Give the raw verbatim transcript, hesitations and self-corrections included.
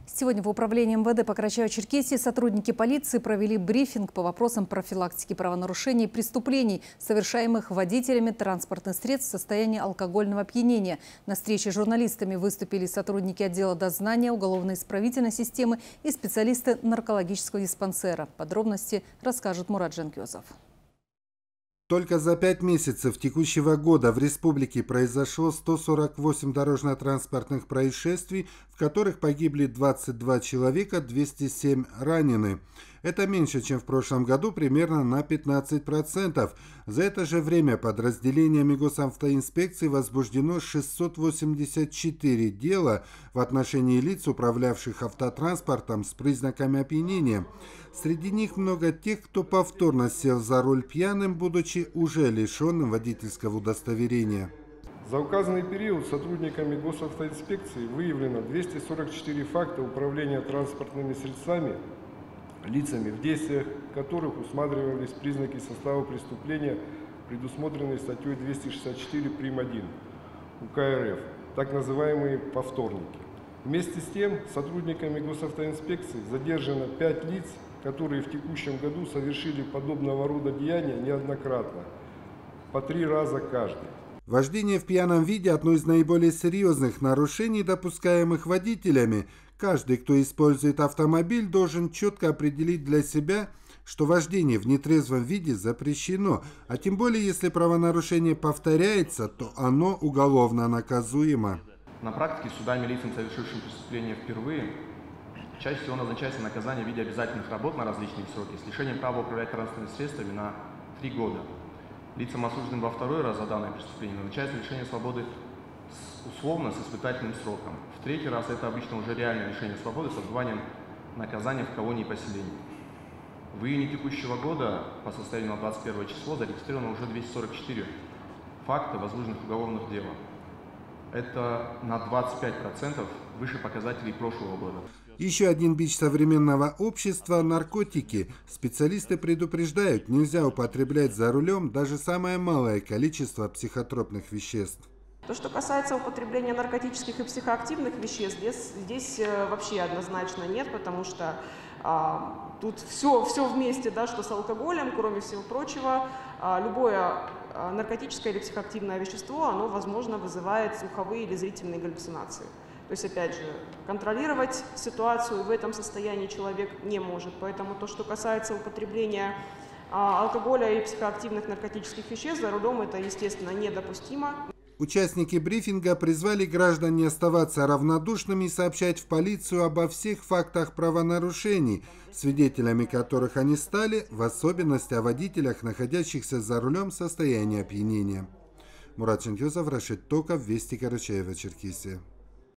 Сегодня в управлении эм вэ дэ по Карачаево-Черкесии сотрудники полиции провели брифинг по вопросам профилактики правонарушений и преступлений, совершаемых водителями транспортных средств в состоянии алкогольного опьянения. На встрече с журналистами выступили сотрудники отдела дознания, уголовно-исправительной системы и специалисты наркологического диспансера. Подробности расскажет Мурат Жанкезов. Только за пять месяцев текущего года в республике произошло сто сорок восемь дорожно-транспортных происшествий, в которых погибли двадцать два человека, двести семь ранены. Это меньше, чем в прошлом году, примерно на пятнадцать процентов. За это же время подразделениями госавтоинспекции возбуждено шестьсот восемьдесят четыре дела в отношении лиц, управлявших автотранспортом с признаками опьянения. Среди них много тех, кто повторно сел за руль пьяным, будучи уже лишенным водительского удостоверения. За указанный период сотрудниками госавтоинспекции выявлено двести сорок четыре факта управления транспортными средствами лицами, в действиях которых усматривались признаки состава преступления, предусмотренные статьей двести шестьдесят четыре прим. один УК РФ, так называемые повторники. Вместе с тем, сотрудниками госавтоинспекции задержано пять лиц, которые в текущем году совершили подобного рода деяния неоднократно, по три раза каждый. Вождение в пьяном виде – одно из наиболее серьезных нарушений, допускаемых водителями. Каждый, кто использует автомобиль, должен четко определить для себя, что вождение в нетрезвом виде запрещено, а тем более, если правонарушение повторяется, то оно уголовно наказуемо. На практике судами лицам, совершившим преступление впервые, чаще всего назначается наказание в виде обязательных работ на различные сроки с лишением права управлять транспортными средствами на три года. Лицам, осужденным во второй раз за данное преступление, назначается лишение свободы условно с испытательным сроком. В третий раз это обычно уже реальное лишение свободы с отбыванием наказания в колонии поселения. В июне текущего года по состоянию на двадцать первое число зарегистрировано уже двести сорок четыре факта возбужденных уголовных дел. Это на двадцать пять процентов выше показателей прошлого года. Еще один бич современного общества – наркотики. Специалисты предупреждают, нельзя употреблять за рулем даже самое малое количество психотропных веществ. То, что касается употребления наркотических и психоактивных веществ, здесь, здесь вообще однозначно нет, потому что а, тут все, все вместе, да, что с алкоголем, кроме всего прочего, а, любое наркотическое или психоактивное вещество, оно, возможно, вызывает слуховые или зрительные галлюцинации. То есть, опять же, контролировать ситуацию в этом состоянии человек не может. Поэтому то, что касается употребления а, алкоголя и психоактивных наркотических веществ за рулем, это, естественно, недопустимо. Участники брифинга призвали граждан не оставаться равнодушными и сообщать в полицию обо всех фактах правонарушений, свидетелями которых они стали, в особенности о водителях, находящихся за рулем в состоянии опьянения. Мурат Жанкезов, Рашид Токов, Вести, Карачаево-Черкесия.